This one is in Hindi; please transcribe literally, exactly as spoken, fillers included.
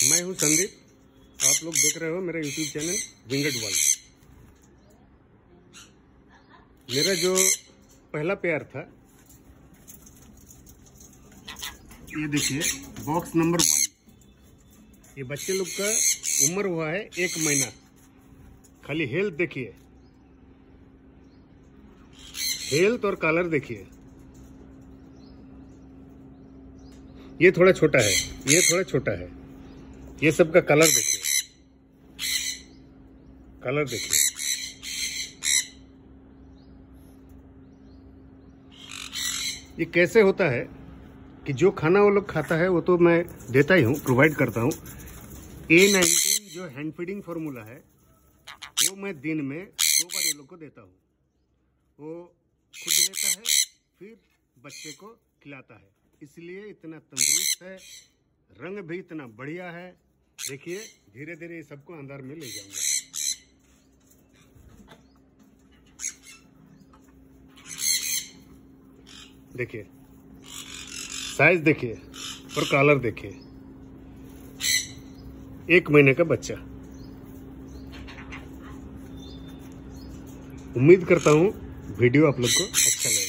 मैं हूं संदीप, आप लोग देख रहे हो मेरा यूट्यूब चैनल विंगड वर्ल्ड। मेरा जो पहला पेयर था, ये देखिए बॉक्स नंबर वन। ये बच्चे लोग का उम्र हुआ है एक महीना। खाली हेल्थ देखिए, हेल्थ और कलर देखिए। ये थोड़ा छोटा है, ये थोड़ा छोटा है। ये सब का कलर देखिए, कलर देखिए। ये कैसे होता है कि जो खाना वो लोग खाता है वो तो मैं देता ही हूँ, प्रोवाइड करता हूँ। ए नाइनटीन जो हैंड फीडिंग फार्मूला है वो मैं दिन में दो बार ये लोग को देता हूँ। वो खुद लेता है, फिर बच्चे को खिलाता है, इसलिए इतना तंदुरुस्त है। रंग भी इतना बढ़िया है। देखिए धीरे धीरे सबको अंदर में ले जाऊंगा। देखिए साइज देखिए और कलर देखिए। एक महीने का बच्चा। उम्मीद करता हूँ वीडियो आप लोग को अच्छा लगे।